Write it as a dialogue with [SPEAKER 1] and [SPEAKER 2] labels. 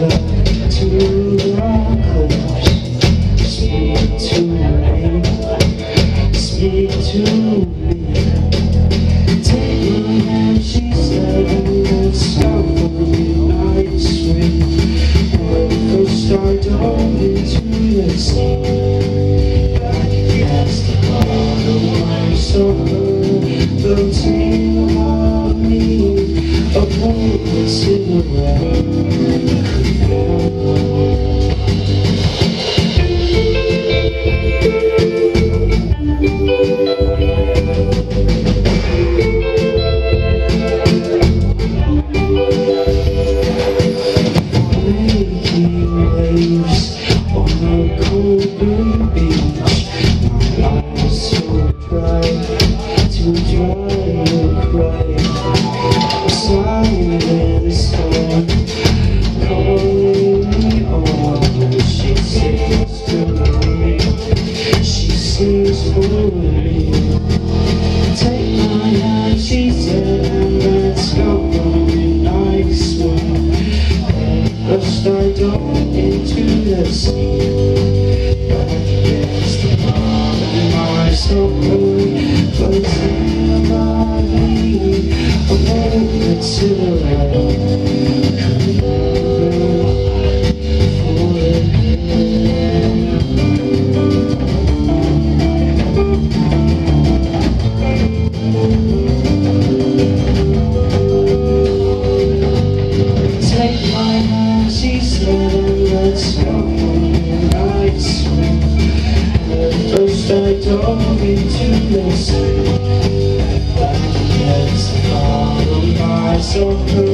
[SPEAKER 1] back to our cliffs. Speak to me, speak to me. Take my hand, she said, and let's go for a night swim. When we first start dove into the sea, back against the bottom, I'm so hurt, floating above me, a moment silhouette. Waves on a cold beach, my eyes so dry, too dry to cry. I'm sighing in the storm, calling me on. She sings to me, she sings for me. Take my hand, she said, and let's go on a night swim. First I dove into the sea, back against the bottom, my soul floating above me, a moment silhouette, could never Take my hand, she said, let's go on a night swim. First I dove into the sea, back against the bottom, my soul